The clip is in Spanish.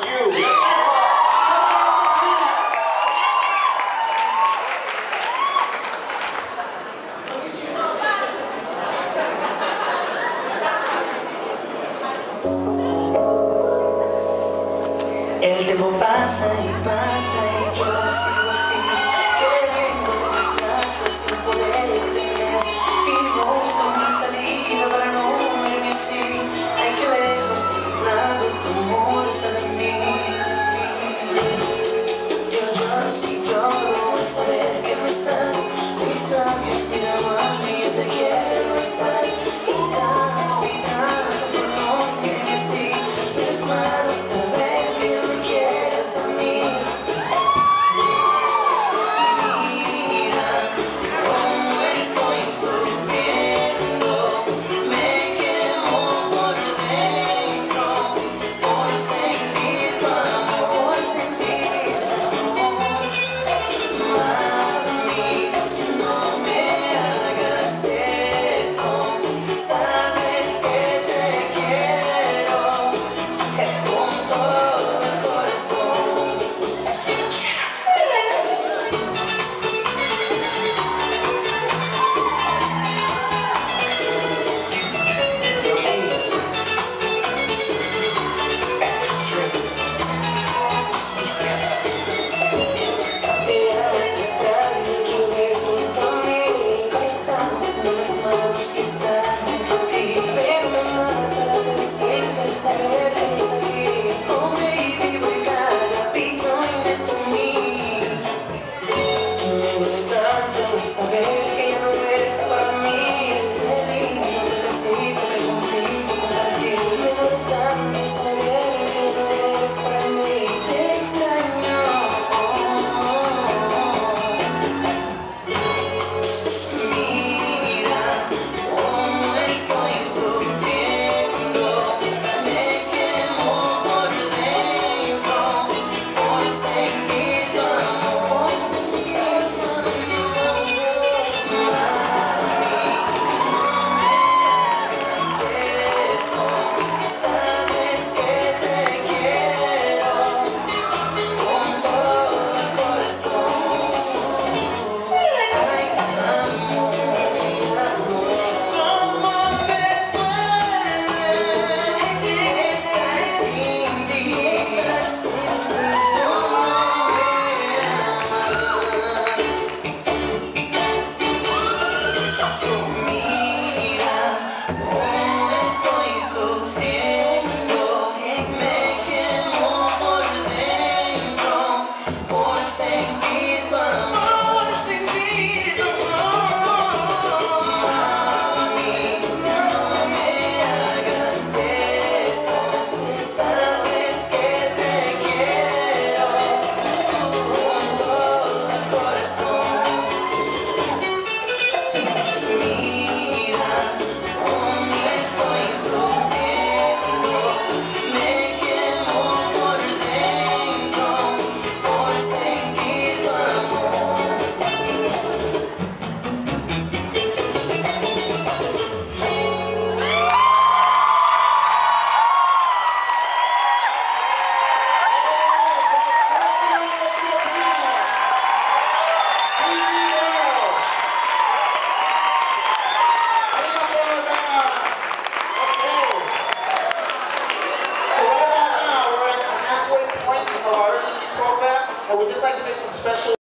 you. El tiempo pasa y pasa y yo sigo así, queriendo de mis brazos sin poder detener, y busco una salida para no morirme así. Ay, que lejos de mi lado tu amor está de mí. Yo no saber que no estás, mis labios miran a mí, yo te quiero besar, y tanto por no sentirme así, es malo saber que no me quieres a mí. Mira cómo estoy sufriendo, me quemo por dentro, por sentir tu amor, sentir tu amor. Mami, no me hagas eso, sabes que te quiero con todo el corazón. Te amo, te extraño, quiero ver junto a mí, besando las manos que están junto a ti, pero me mata la conciencia de saber que no estás aquí. Oh baby, voy cada pichón de mí. Me duele tanto saber que ya no eres para mí, ese lindo besito que contigo compartí. Me duele tanto saber que no eres para mí, te extraño. Mira cómo estoy sufriendo, me quemo por dentro, por sentir tu amor, sentir tu amor. Mami, no me hagas eso, sabes que te quiero con todo el corazón. Ay, amor, cómo me duele estar sin ti, no me mira cómo estoy sufriendo, me quemo por dentro, por sentir tu amor, sentir tu amor. Mami, no me hagas eso, sabes que te quiero con todo el corazón. Mira cómo estoy sufriendo, me quemo por dentro, por sentir tu amor. And we'd just like to make some special